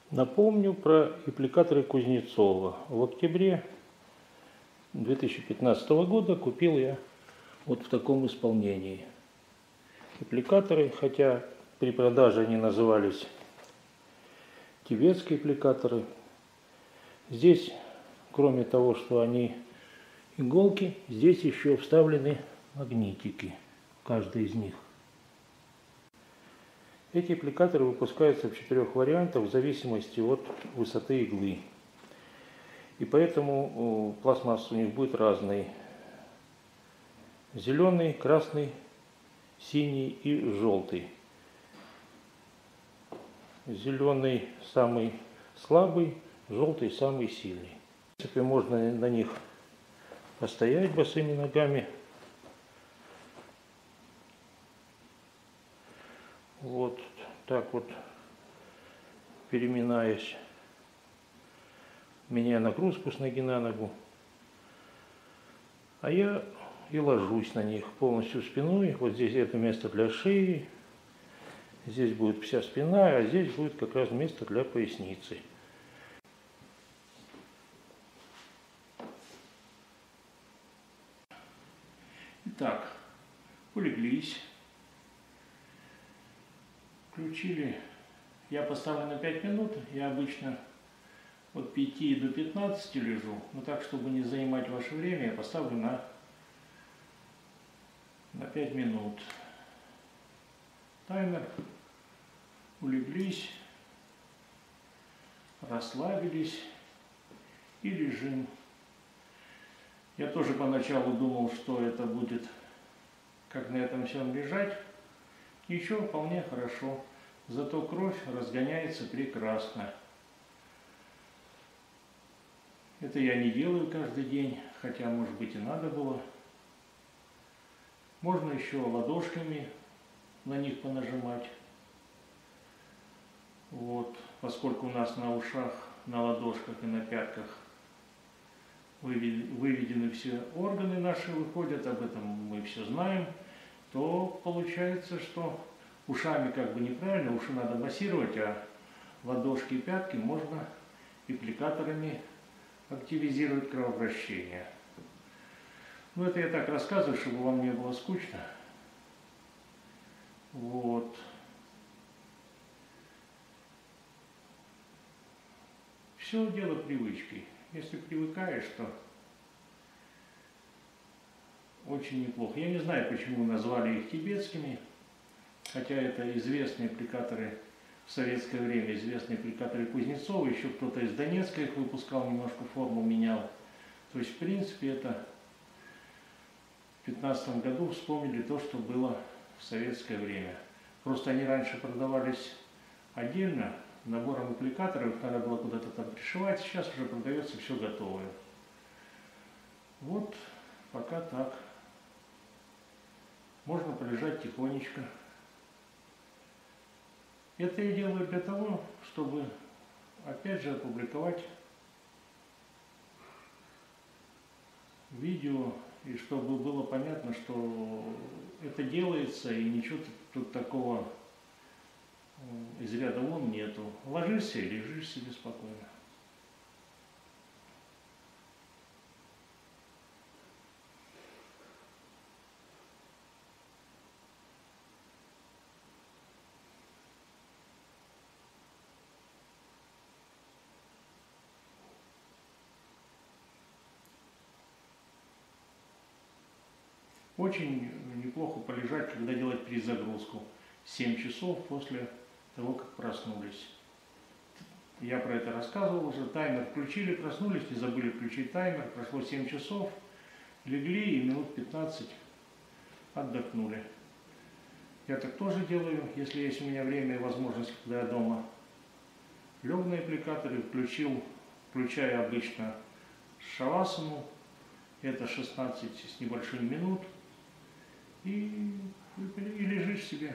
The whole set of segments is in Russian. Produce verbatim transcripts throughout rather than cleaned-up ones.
Напомню про аппликаторы Кузнецова. В октябре две тысячи пятнадцатого года купил я вот в таком исполнении аппликаторы, хотя при продаже они назывались тибетские аппликаторы. Здесь, кроме того, что они иголки, здесь еще вставлены магнитики, каждый из них. Эти аппликаторы выпускаются в четырех вариантах в зависимости от высоты иглы. И поэтому пластмасса у них будет разной. Зеленый, красный, синий и желтый. Зеленый самый слабый, желтый самый сильный. В принципе, можно на них постоять босыми ногами. Вот так вот, переминаясь, меняя нагрузку с ноги на ногу. А я и ложусь на них полностью спиной. Вот здесь это место для шеи, здесь будет вся спина, а здесь будет как раз место для поясницы. Итак, улеглись. Включили. Я поставлю на пять минут. Я обычно от пяти до пятнадцати лежу. Но так, чтобы не занимать ваше время, я поставлю на, на пять минут. Таймер. Улеглись. Расслабились. И лежим. Я тоже поначалу думал, что это будет как на этом всем лежать. Ничего, вполне хорошо. Зато кровь разгоняется прекрасно. Это я не делаю каждый день, хотя, может быть, и надо было. Можно еще ладошками на них понажимать. Вот, поскольку у нас на ушах, на ладошках и на пятках выведены все органы наши, выходят, об этом мы все знаем, то получается, что ушами как бы неправильно, уши надо массировать, а ладошки и пятки можно аппликаторами активизировать кровообращение. Ну, это я так рассказываю, чтобы вам не было скучно. Вот. Все дело привычки. Если привыкаешь, то очень неплохо. Я не знаю, почему назвали их тибетскими, хотя это известные аппликаторы в советское время, известные аппликаторы Кузнецова, еще кто-то из Донецка их выпускал, немножко форму менял. То есть, в принципе, это в две тысячи пятнадцатом году вспомнили то, что было в советское время. Просто они раньше продавались отдельно, набором аппликаторов, их надо было куда-то там пришивать, сейчас уже продается все готовое. Вот, пока так. Можно полежать тихонечко. Это я делаю для того, чтобы, опять же, опубликовать видео, и чтобы было понятно, что это делается, и ничего тут такого из ряда вон нету. Ложишься и лежишь себе спокойно. Очень неплохо полежать, когда делать перезагрузку. семь часов после того, как проснулись. Я про это рассказывал уже. Таймер включили, проснулись, не забыли включить таймер. Прошло семь часов, легли и минут пятнадцать отдохнули. Я так тоже делаю, если есть у меня время и возможность, когда я дома. Лег на аппликаторы, включил, включая обычно шавасану. Это шестнадцать с небольшим минут. И, и, и лежишь себе.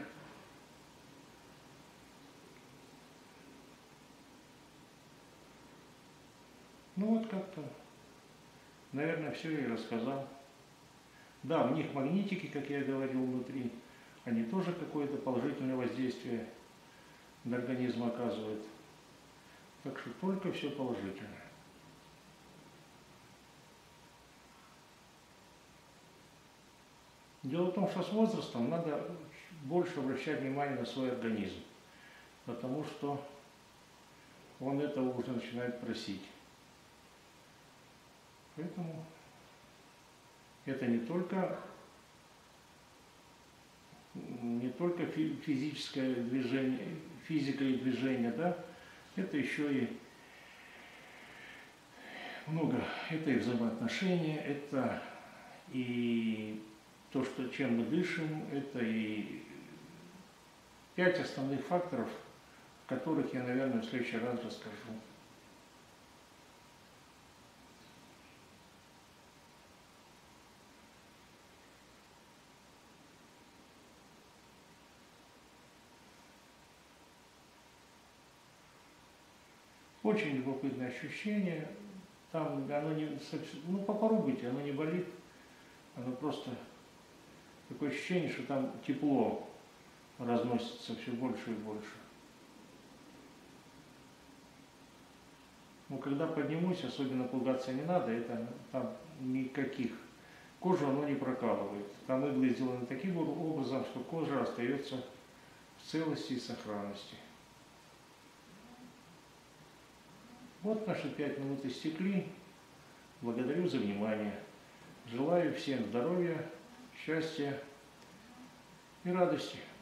Ну вот как-то, наверное, все я и рассказал. Да, в них магнитики, как я говорил, внутри, они тоже какое-то положительное воздействие на организм оказывают. Так что только все положительное. Дело в том, что с возрастом надо больше обращать внимание на свой организм, потому что он этого уже начинает просить. Поэтому это не только, не только физическое движение, физика и движение, да, это еще и много, это и взаимоотношения, это и то, что, чем мы дышим, это и пять основных факторов, о которых я, наверное, в следующий раз расскажу. Очень любопытное ощущение. Там оно не совсем, ну попробуйте, оно не болит, оно просто такое ощущение, что там тепло разносится все больше и больше. Но когда поднимусь, особенно пугаться не надо, это там никаких. Кожу оно не прокалывает. Там иглы сделаны таким образом, что кожа остается в целости и сохранности. Вот наши пять минут истекли. Благодарю за внимание. Желаю всем здоровья, счастья и радости.